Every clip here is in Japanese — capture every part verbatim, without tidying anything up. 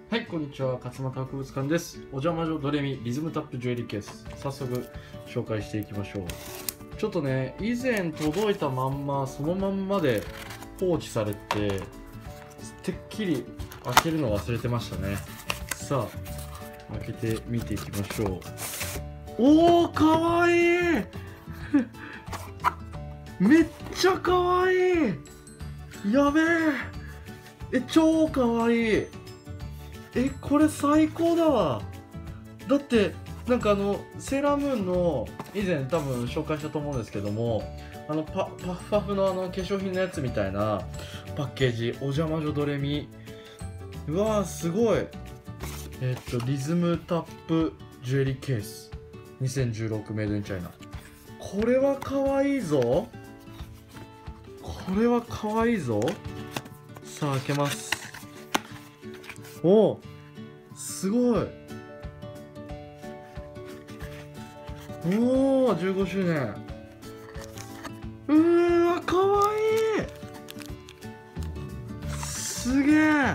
はい、こんにちは。勝俣博物館です。お邪魔女ドレミリズムタップジュエリーケース。早速紹介していきましょう。ちょっとね、以前届いたまんま、そのまんまで放置されて、てっきり開けるの忘れてましたね。さあ、開けてみていきましょう。おー、かわいいめっちゃかわいいやべええ、超かわいいえ、これ最高だわ。だってなんかあのセーラームーンの以前多分紹介したと思うんですけども、あのパパフパフのあの化粧品のやつみたいなパッケージ、お邪魔女ドレミ。うわーすごい。えっとリズムタップジュエリーケースにせんじゅうろくメイドインチャイナ。これはかわいいぞ。これはかわいいぞ。さあ開けます。お、すごい。おお、じゅうごしゅうねん。うーわ、かわいい。すげえ。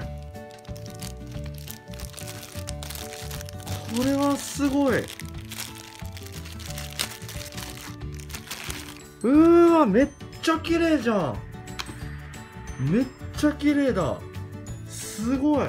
これはすごい。うーわ、めっちゃ綺麗じゃん。めっちゃ綺麗だ。すごい。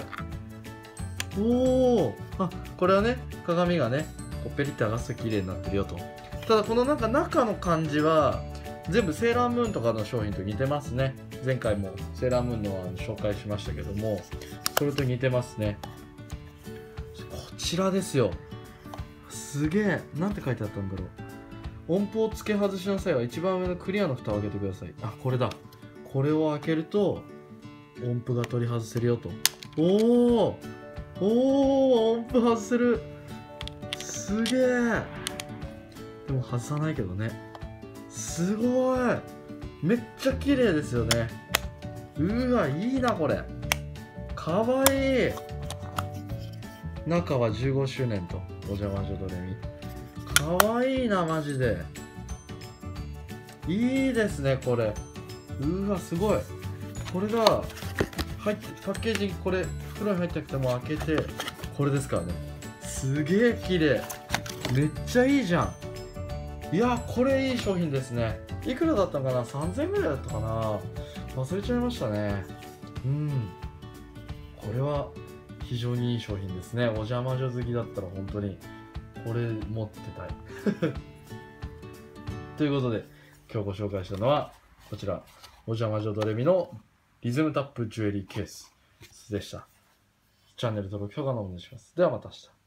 おお、あ、これはね、鏡がね、こうペリって剥がすと綺麗になってるよと。ただこのなんか中の感じは全部セーラームーンとかの商品と似てますね。前回もセーラームーンのあの紹介しましたけども、それと似てますね。こちらですよ。すげえ。なんて書いてあったんだろう。音符を付け外しの際は一番上のクリアの蓋を開けてください。あ、これだ。これを開けると音符が取り外せるよと。おおおお、音符外せる。すげえ。でも外さないけどね。すごい。めっちゃ綺麗ですよね。うわ、いいなこれ。かわいい。中はじゅうごしゅうねんとお邪魔女ドレミ。かわいいなマジで。いいですねこれ。うわ、すごい。これが入ってパッケージ、これ袋に入ってなくても開けてこれですからね。すげえ綺麗。めっちゃいいじゃん。いや、これいい商品ですね。いくらだったのかな、さんぜんえんぐらいだったかな、忘れちゃいましたね。うん、これは非常にいい商品ですね。お邪魔女好きだったら本当にこれ持ってたいということで今日ご紹介したのはこちら、お邪魔女ドレミのリズムタップジュエリーケースでした。チャンネル登録、評価のお願いします。ではまた明日。